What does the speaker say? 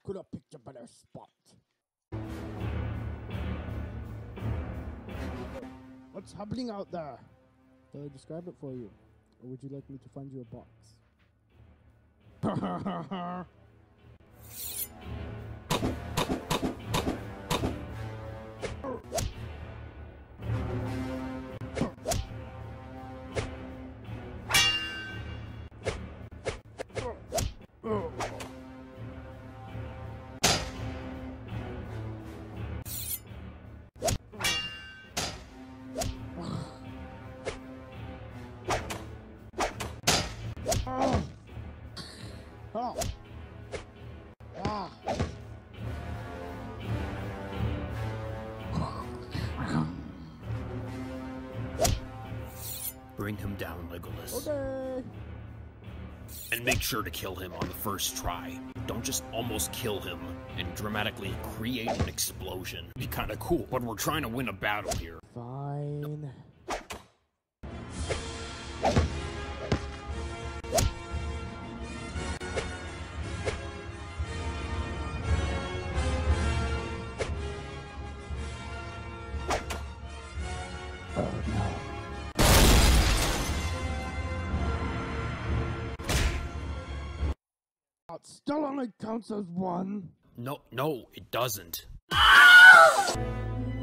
could have picked a better spot. What's happening out there? Shall I describe it for you? Or would you like me to find you a box? Bring him down, Legolas. Okay. And make sure to kill him on the first try. Don't just almost kill him and dramatically create an explosion. Be kinda cool, but we're trying to win a battle here. Fine. That still only counts as one. No, it doesn't.